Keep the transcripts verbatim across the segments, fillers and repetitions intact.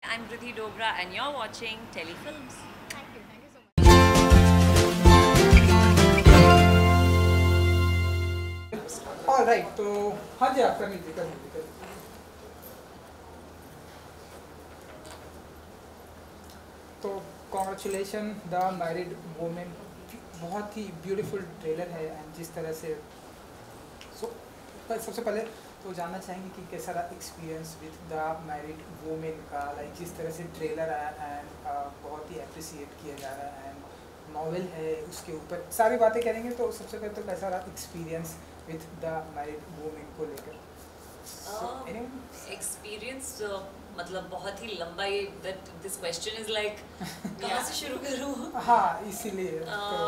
I'm Ridhi Dogra and you're watching Telefilms. Thank you. Thank you so much. All right, तो हाँ जी आप कर लीजिए कर लीजिए कर लीजिए। तो कॉन्ग्रेचुलेशन द मैरिड वुमेन, बहुत ही ब्यूटीफुल ट्रेलर है एंड जिस तरह से सो so, सबसे पहले तो जानना चाहेंगे कि कैसा रहा experience with the married women का, लाइक जिस तरह से ट्रेलर आया एंड बहुत ही अप्रिसिएट किया जा रहा है एंड नॉवेल है उसके ऊपर सारी बातें करेंगे। तो सबसे पहले तो कैसा रहा experience with the married women को लेकर? एक्सपीरियंस uh, uh, मतलब बहुत ही लंबा ये that this question is like कहाँ से शुरू करूँ? हाँ इसीलिए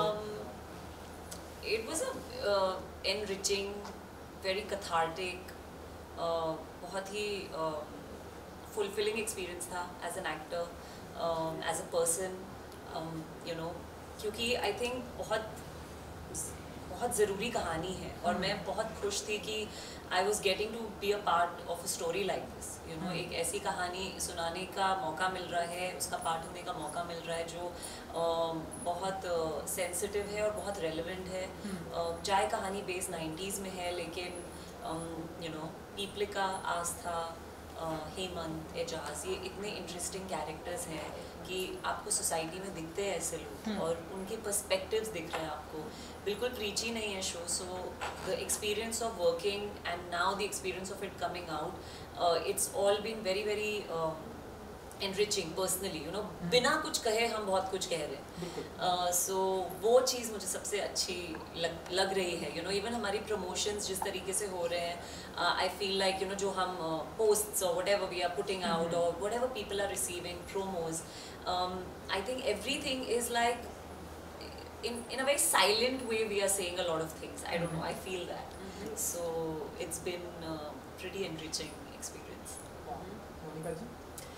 it was a uh, enriching, very cathartic, uh, बहुत ही uh, fulfilling experience था as an actor, um, as a person, um, you know, क्योंकि I think बहुत बहुत ज़रूरी कहानी है और मैं बहुत खुश थी कि I was getting to be a part of a story like this, you know, एक ऐसी कहानी सुनाने का मौका मिल रहा है, उसका पार्ट होने का मौका मिल रहा है जो uh, बहुत सेंसिटिव uh, है और बहुत रेलेवेंट है। uh, चाहे कहानी बेस नाइन्टीज़ में है लेकिन यू नो पीपलिका, आस्था, हेमंत, एजाज, ये इतने इंटरेस्टिंग कैरेक्टर्स हैं कि आपको सोसाइटी में दिखते हैं ऐसे लोग और उनके पर्सपेक्टिव्स दिख रहे हैं आपको। बिल्कुल प्रीची नहीं है show, so the experience of working and now the experience of it coming out, it's all been very very enriching personally, you know, बिना कुछ कहे हम बहुत कुछ कह रहे हैं। सो वो चीज़ मुझे सबसे अच्छी लग लग रही है, you know, even हमारी promotions जिस तरीके से हो रहे हैं, I feel like, you know, जो हम posts or whatever we are putting out or whatever people are receiving, promos, um, I think everything is like in in a very silent way we are saying a lot of things. I don't know, I feel that. So it's been a pretty enriching experience. Monika जी?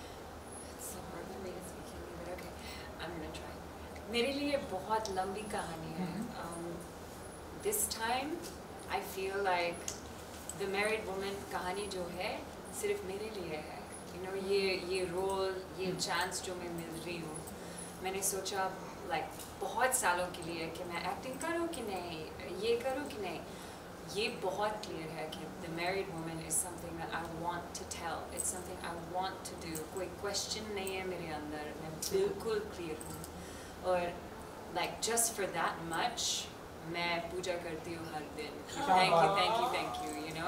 मेरे लिए बहुत लंबी कहानी है। This time I feel like the married women कहानी जो है सिर्फ मेरे लिए है, यू नो, ये ये रोल, ये चांस जो मैं मिल रही हूँ, मैंने सोचा लाइक like, बहुत सालों के लिए कि मैं एक्टिंग करूँ कि नहीं, ये करूँ कि नहीं। ये बहुत क्लियर है कि the married women is something that I want to tell, it's something I want to do. कोई क्वेश्चन नहीं है मेरे अंदर, मैं बिल्कुल क्लियर हूँ और like just for that much मैं पूजा करती हूँ हर दिन। Thank you thank you thank you you know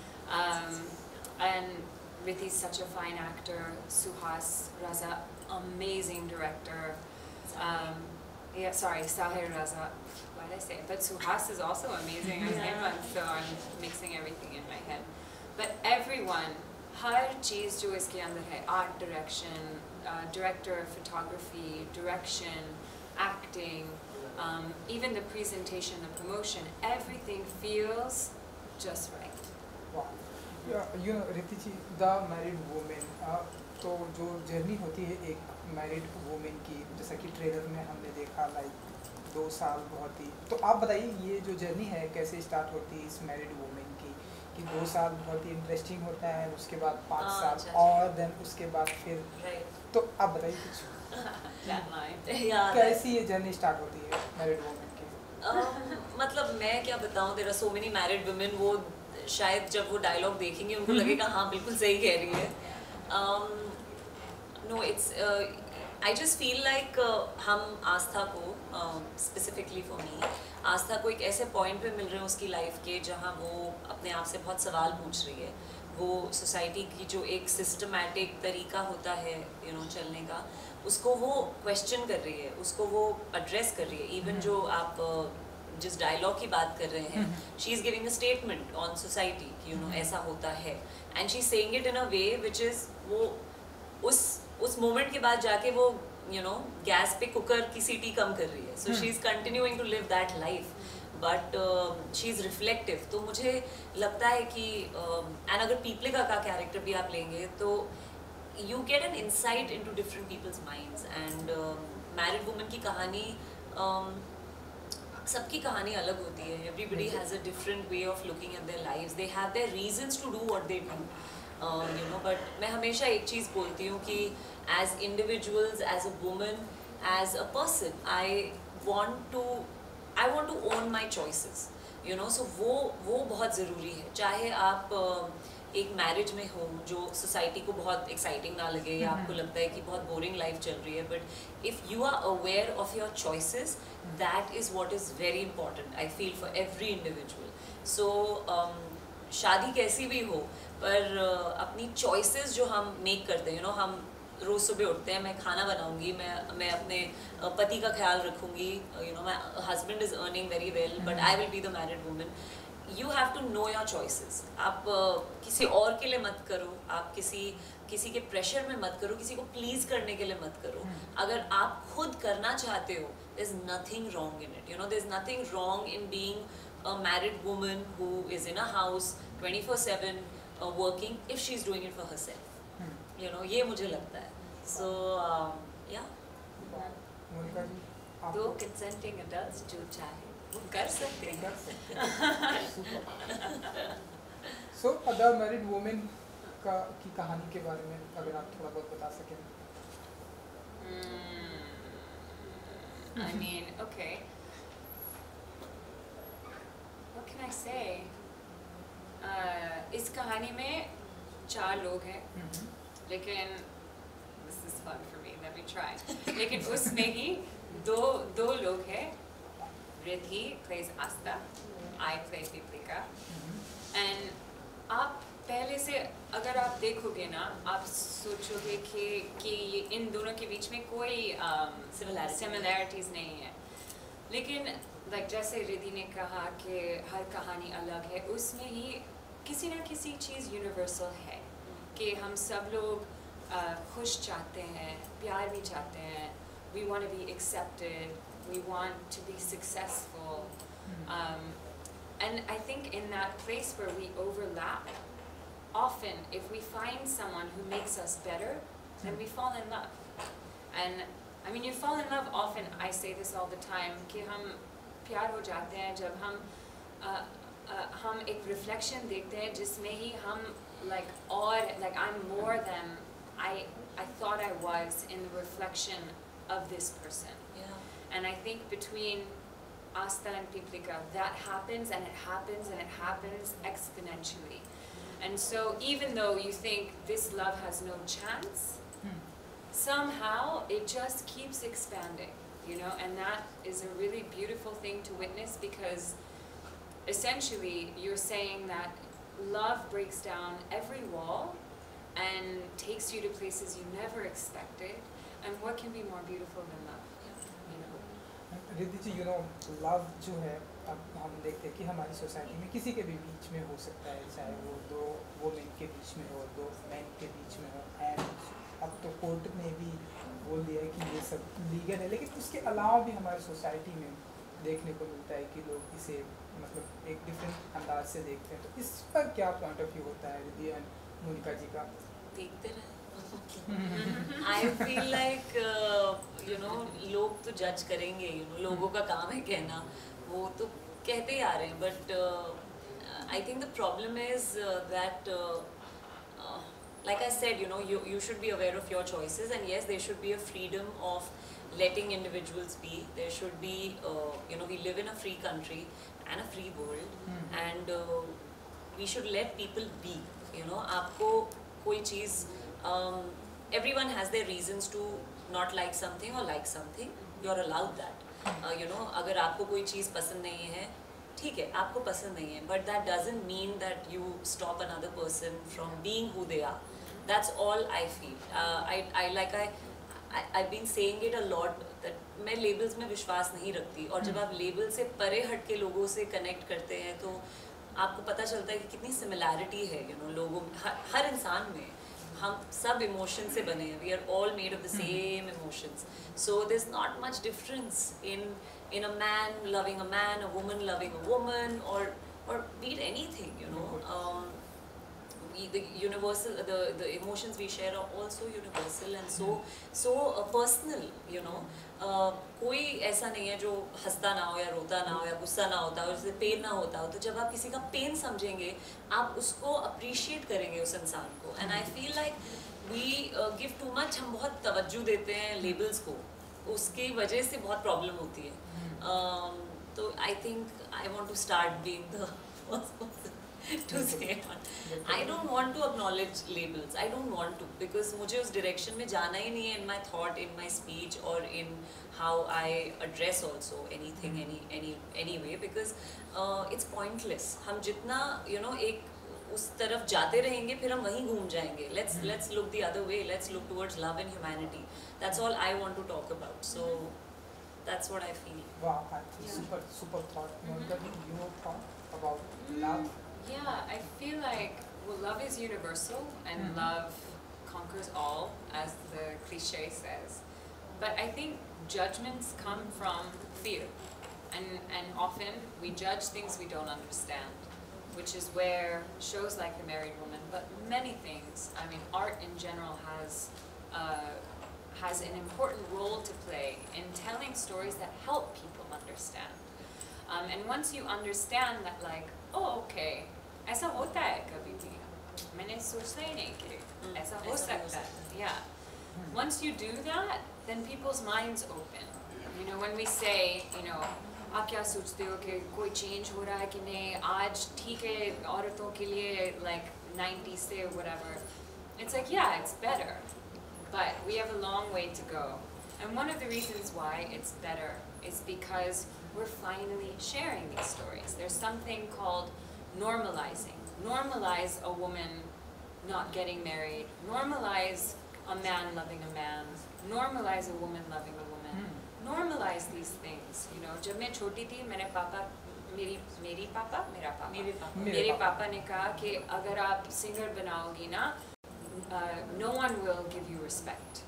and Ridhi is such a fine actor, Suhas Raza, amazing director, um, yeah sorry Sahir Raza, why did I say it? But Suhas is also amazing as Hemant, so I'm mixing everything in my head, but everyone, हर चीज़ जो इसके अंदर है, art direction, uh, director of photography, direction, acting, um, even the presentation, the promotion, everything feels just right. Wow. Yeah, you know, Ridhi ji, the married woman, uh, तो जो journey होती है एक मैरिड वुमेन की, जैसा कि trailer में हमने देखा, लाइक दो साल बहुत ही, तो आप बताइए ये जो जर्नी है कैसे स्टार्ट होती है इस मैरिड वुमेन की, कि दो साल बहुत ही इंटरेस्टिंग होता है, उसके बाद पाँच साल अच्छा, और देन उसके बाद फिर right. तो आप बताइए कुछ कैसी ये जर्नी स्टार्ट होती है मैरिड वुमेन की? uh, मतलब मैं क्या बताऊँ, there are so many married women, वो शायद जब वो डायलॉग देखेंगे उनको लगेगा हाँ बिल्कुल सही कह रही है। No it's I just feel like हम आस्था को स्पेसिफिकली फॉर मी, आस्था को एक ऐसे पॉइंट पे मिल रहे हैं उसकी लाइफ के जहाँ वो अपने आप से बहुत सवाल पूछ रही है। वो सोसाइटी की जो एक सिस्टमैटिक तरीका होता है यू नो चलने का, उसको वो क्वेश्चन कर रही है, उसको वो एड्रेस कर रही है। इवन जो आप uh, जिस डायलॉग की बात कर रहे हैं, she is giving a statement on society, you know ऐसा होता है, and she is saying it in a way which is, वो उस उस मोमेंट के बाद जाके वो यू नो गैस पे कुकर की सीटी कम कर रही है, so she is continuing to live that life, but she is reflective. तो मुझे लगता है कि एंड uh, अगर पीपलिका का कैरेक्टर भी आप लेंगे तो you get an insight into different people's minds, and married women की कहानी, um, सबकी कहानी अलग होती है, everybody has a different way of looking at their lives, they have their reasons to do what they do, you know but मैं हमेशा एक चीज़ बोलती हूँ कि as individuals, as a woman, as a person, I want to I want to own my choices, you know. So वो वो बहुत ज़रूरी है. चाहे आप uh, एक मैरिज में हो जो सोसाइटी को बहुत एक्साइटिंग ना लगे या आपको लगता है कि बहुत बोरिंग लाइफ चल रही है, but if you are aware of your choices, that is what is very important I feel for every individual. So शादी कैसी भी हो, पर uh, अपनी चॉइसेस जो हम मेक करते हैं, यू नो, हम रोज़ सुबह उठते हैं, मैं खाना बनाऊंगी, मैं मैं अपने पति का ख्याल रखूंगी, you know, my husband is earning very well but I will be the married woman. You have to know your choices. आप uh, किसी और के लिए मत करो, आप किसी किसी के प्रेशर में मत करो, किसी को प्लीज़ करने के लिए मत करो. अगर आप खुद करना चाहते हो, there is nothing wrong in it, you know. There is nothing wrong in being a married woman who is in a house twenty four seven working if she is doing it for herself, you know. ये मुझे लगता है. सो या मोनिका जी, आप दो consenting adults जो चाहे वो कर सकते हैं. कर सकते हैं. सो अदर मैरिड वुमेन का की कहानी के बारे में अगर आप थोड़ा बहुत बता सकें. I mean, okay. What can I say? Uh, इस कहानी में चार लोग हैं, लेकिन this is fun for me. Let me try. लेकिन उसमें ही दो दो लोग हैं. Ridhi plays Asta. I play Deepika. And आप पहले से अगर आप देखोगे ना, आप सोचोगे कि कि ये इन दोनों के बीच में कोई Similarity. similarities नहीं है. लेकिन like जैसे रिधि ने कहा कि हर कहानी अलग है, उसमें ही किसी ना किसी चीज़ यूनिवर्सल है कि हम सब लोग uh, खुश चाहते हैं, प्यार भी चाहते हैं. We want to be accepted. We want to be successful. Um, and I think in that place where we overlap, often if we find someone who makes us better, then we fall in love. And I mean, you fall in love often. I say this all the time कि हम प्यार हो जाते हैं जब हम uh, uh, हम एक reflection देखते हैं जिसमें ही हम like और like I'm more than I I thought I was in the reflection of this person. Yeah. And I think between Asta and Piplika, that happens and it happens and it happens exponentially. And so even though you think this love has no chance, somehow it just keeps expanding, you know, and that is a really beautiful thing to witness, because essentially you're saying that love breaks down every wall and takes you to places you never expected. And what can be more beautiful than love? You know? Riddhi ji, you know, love जो है, अब हम देखते हैं कि हमारी society में किसी के भी बीच में हो सकता है, चाहे वो दो वुमेन के बीच में हो, दो मैन के बीच में हो. एंड अब तो कोर्ट ने भी बोल दिया है कि ये सब लीगल है, लेकिन उसके अलावा भी हमारी सोसाइटी में देखने को मिलता है कि लोग इसे मतलब एक डिफरेंट अंदाज से देखते हैं. तो इस पर क्या पॉइंट ऑफ व्यू होता है रिद्धि एंड मोनिका जी का? देखते रहे. I feel like you know, लोग तो जज करेंगे, यू नो, लोगों का काम है कहना, वो तो कहते ही आ रहे हैं. But I think the problem is that, like I said, you know, you, you should be aware of your choices, and yes, there should be a freedom of letting individuals be. There should be, uh, you know, we live in a free country and a free world, Hmm. and uh, we should let people be, you know. आपको कोई चीज़, um, everyone has their reasons to not like something or like something. You're allowed that. Uh, you know, अगर आपको कोई चीज़ पसंद नहीं है, ठीक है, आपको पसंद नहीं है, but that doesn't mean that you stop another person from being who they are. That's all I feel. Uh, I, I like I, I, I've been saying it a lot that मैं labels में विश्वास नहीं रखती, और जब आप label से परे हट के लोगों से connect करते हैं तो आपको पता चलता है कि कितनी similarity है, you know, लोगों में, हर, हर इंसान में. हम सब emotion से बने हैं. We are all made of the same emotions. So there's not much difference in in a man loving a man, a woman loving a woman, or or be it anything, you know. Um, the universal, the the emotions we share are also universal and so so uh, personal, you know. uh, कोई ऐसा नहीं है जो हंसता ना हो या रोता ना हो या गुस्सा ना होता हो, जैसे पेन ना होता हो, तो जब आप किसी का पेन समझेंगे आप उसको अप्रिशिएट करेंगे उस इंसान को. And I feel like we give too much, हम बहुत तवज्जो देते हैं लेबल्स को, उसकी वजह से बहुत प्रॉब्लम होती है. um, तो I think I want to start being the first person to say one. I don't want to acknowledge labels. I don't want to, because मुझे उस direction में जाना ही नहीं है in my thought, in my speech, or in how I address also anything, any any anyway, because uh, it's pointless. हम जितना you know एक उस तरफ जाते रहेंगे फिर हम वहीं घूम जाएंगे. Let's let's look the other way. Let's look towards love and humanity. That's all I want to talk about. So that's what I feel. Wow, actually, super super thought. Monica, your thought about love? Yeah, I feel like, well, love is universal and Mhm. love conquers all, as the cliche says. But I think judgments come from fear. And, and often we judge things we don't understand, which is where shows like The Married Woman, but many things, I mean, art in general has, uh, has an important role to play in telling stories that help people understand. Um, and once you understand that, like, oh, okay, ऐसा होता है कभी भी, मैंने सोचा ही नहीं कि ऐसा हो सकता है. Yeah. Once you do that, then people's minds open. You know, when we say, you know, आप क्या सोचते हो कि कोई change हो रहा है कि नहीं, आज ठीक है औरतों के लिए, like ninety से whatever. It's like, yeah, it's better, but we have a long way to go. And one of the reasons why it's better is because we're finally sharing these stories. There's something called normalizing. Normalize a woman not getting married. Normalize a man loving a man. Normalize a woman loving a woman. Hmm. Normalize these things. You know, जब मैं छोटी थी, मेरे पापा, मेरी मेरी पापा, मेरा पापा, मेरे पापा, मेरे पापा ने कहा कि अगर आप सिंगर बनाओगी ना, uh, no one will give you respect.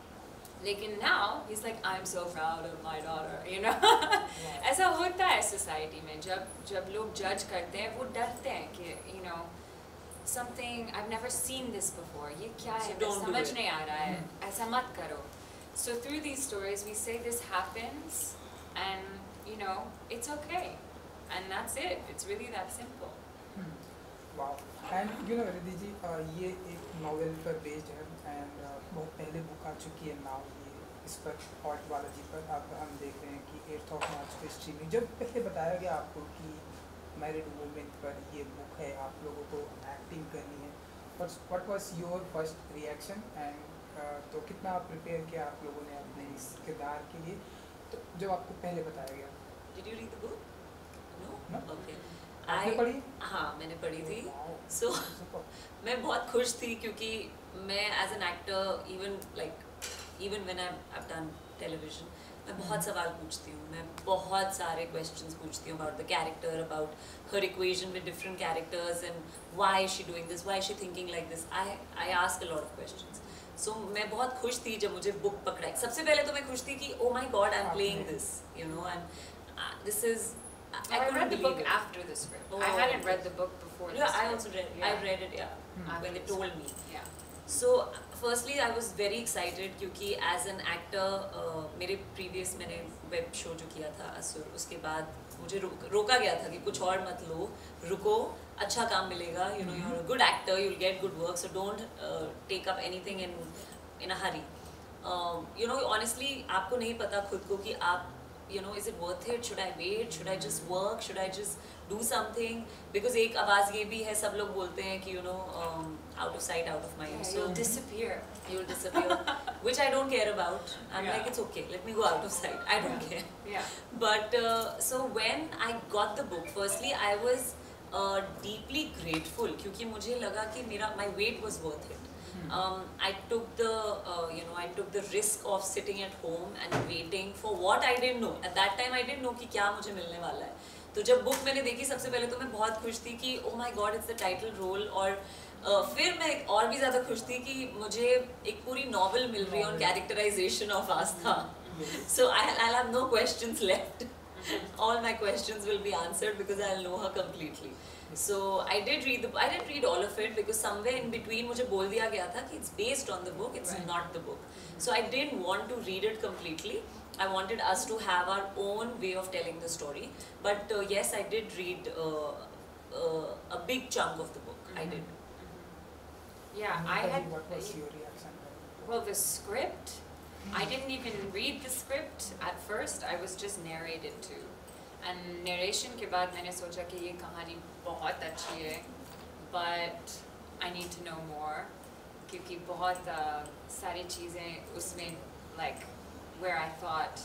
लेकिन now he's like, I'm so proud of my daughter, you know. ऐसा होता है society में, जब जब लोग judge करते हैं वो डरते हैं कि you know something I've never seen this before, ये क्या है, So don't do समझ it. नहीं आ रहा है, ऐसा मत करो. So through these stories we say this happens and you know it's okay, and that's it. It's really that simple. Wow. And you know, Ridhi ji, uh, ये एक novel पर बेस्ड है एंड uh, बहुत पहले book आ चुकी है now, ये इस पर ALTBalaji पर अब हम देख रहे हैं कि एट्थ ऑफ मार्च पे स्ट्रीमिंग. जब पहले बताया गया आपको कि मैरिड वुमेन पर ये बुक है, आप लोगों को एक्टिंग करनी है, what was your first reaction and तो कितना आप प्रिपेयर किया आप लोगों ने अपने इस किरदार के लिए, तो जब आपको पहले बताया गया? Did you read the book? No? No. Okay. आपने I- पढ़ी? हाँ, मैंने पढ़ी थी. Wow. So Super. मैं बहुत खुश थी क्योंकि मैं as an actor, even like even when I have done television, मैं बहुत सवाल पूछती हूँ, मैं बहुत सारे क्वेश्चंस पूछती हूँ about the character, about her equation with different characters and why is she doing this, why is she thinking like this. I I ask a lot of questions. So मैं बहुत खुश थी जब मुझे बुक पकड़ाई. सबसे पहले तो मैं खुश थी कि oh my God, I am playing this, you know, and this is I, I read the book it. after the script. Oh, I hadn't okay. read the book before. the Yeah, I script. also read. Yeah. I read it. Yeah, Hmm. when they told me. Yeah. So firstly, I was very excited क्योंकि as an actor, uh, मेरे previous मैंने web show जो किया था असुर, उसके बाद मुझे रो, रोका गया था कि कुछ और मत लो, रुको, अच्छा काम मिलेगा. You know, you're a good actor, you'll get good work, so don't uh, take up anything in in a hurry. Um, you know, honestly, आपको नहीं पता खुद को कि आप, you know, is it worth it? Should I wait? Should I just work? Should I just do something? Because एक आवाज़ ये भी है, सब लोग बोलते हैं कि you know, um, out of sight, out of mind. Yeah, So you'll disappear. you'll disappear, which I don't care about. I'm Yeah. like, it's okay. Let me go out of sight. I don't care. Yeah. But uh, so when I got the book, firstly I was uh, deeply grateful क्योंकि मुझे लगा कि मेरा my wait was worth it. Um, I took the uh, you know I took the risk of sitting at home and waiting for what I didn't know. At that time I didn't know कि क्या मुझे मिलने वाला है. तो जब book मैंने देखी सबसे पहले तो मैं बहुत खुश थी कि oh my god, it's the title role. और uh, फिर मैं और भी ज़्यादा खुश थी कि मुझे एक पूरी नॉवल मिल रही है on characterization of Aastha. So I I'll have no questions left. all my questions will be answered because I'll know her completely. So I did read the I didn't read all of it because somewhere in between मुझे बोल दिया गया था कि it's based on the book, it's Right. not the book. So I didn't want to read it completely. I wanted us to have our own way of telling the story. But uh, yes, I did read uh, uh, a big chunk of the book. I Mhm. did. Yeah, And I Ridhi, had. what was your reaction? Well, the script, I didn't even read the script at first. I was just narrated to. And narration के बाद मैंने सोचा कि ये कहानी बहुत अच्छी है, but I need to know more क्योंकि बहुत uh, सारी चीजें उसमें like where I thought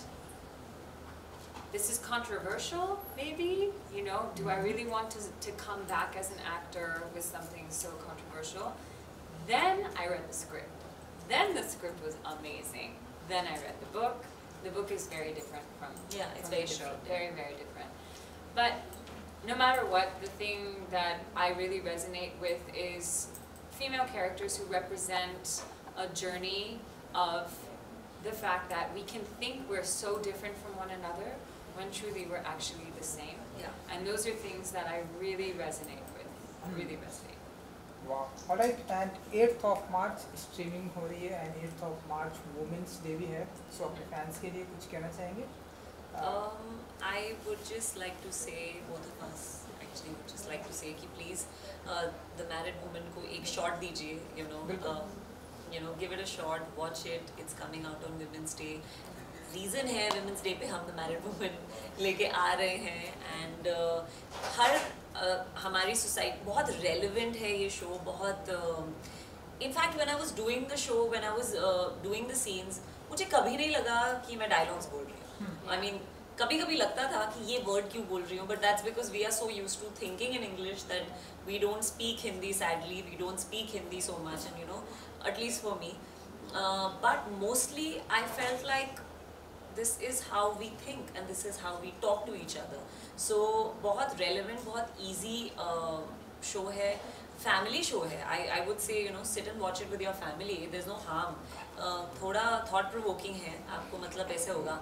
this is controversial maybe, you know, do I really want to, to come back as an actor with something so controversial? Then I read the script. Then the script was amazing. Then I read the book. The book is very different from, Yeah, it's from very the show. different, yeah. Very, very different. But no matter what, the thing that I really resonate with is female characters who represent a journey of the fact that we can think we're so different from one another when truly we're actually the same. Yeah. And those are things that I really resonate with. Really resonate. Wow. Alright, and eighth of March streaming हो रही है and eighth of March Women's Day भी है. So अपने fans के लिए कुछ कहना चाहेंगे? Um, I would just like to say, both of us actually would just like to say कि please uh, the married woman को एक shot दीजिए, you know, बिल्कुल. uh, you know, give it a shot, watch it. It's coming out on Women's Day. Reason है Women's Day पे हम the married woman लेके आ रहे हैं and uh, हर uh, हमारी society बहुत relevant है ये show, बहुत uh, in fact when I was doing the show, when I was uh, doing the scenes, मुझे कभी नहीं लगा कि मैं dialogues बोल रही हूँ. I mean कभी कभी लगता था कि ये word क्यों बोल रही हूँ, but that's because we are so used to thinking in English that we don't speak Hindi. Sadly, we don't speak Hindi so much, and you know, at least for me. Uh, but mostly, I felt like this is how we think and this is how we talk to each other. So बहुत relevant, बहुत easy uh, show है, family show है. I I would say, you know, sit and watch it with your family. There's no harm. Uh, थोड़ा thought provoking है. आपको मतलब ऐसे होगा.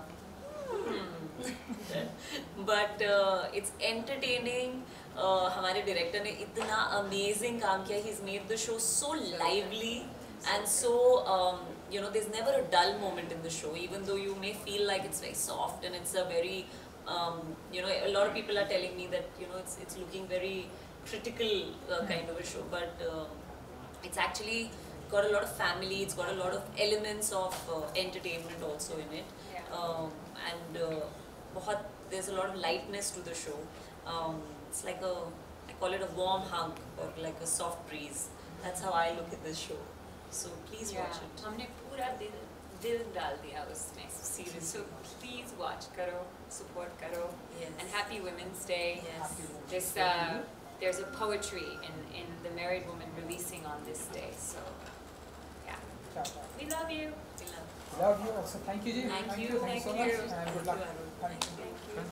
But uh, it's entertaining. Uh, हमारे director ने इतना amazing काम किया. He's made the show so lively and so um, you know, there's never a dull moment in the show, even though you may feel like it's very soft and it's a very um, you know, a lot of people are telling me that, you know, it's it's looking very critical uh, kind of a show, but uh, it's actually got a lot of family, it's got a lot of elements of uh, entertainment also in it. Yeah. Um, and uh, बहुत, there's a lot of lightness to the show. Um, it's like a, I call it a warm hug or like a soft breeze. That's how I look at this show. So please Yeah. watch it. हमने पूरा दिल दिल डाल दिया उसमें. Seriously. So please watch करो, support करो. Yes. And happy Women's Day. Yes. Happy Women's This Day to uh, you. there's a poetry in in the married woman releasing on this day. So yeah, क्या बात. we love you. We love Love you also. Thank you, Ji. Thank you. Thank you so Thank much you. and good Thank luck. you, Arun. Thank you. Thank you.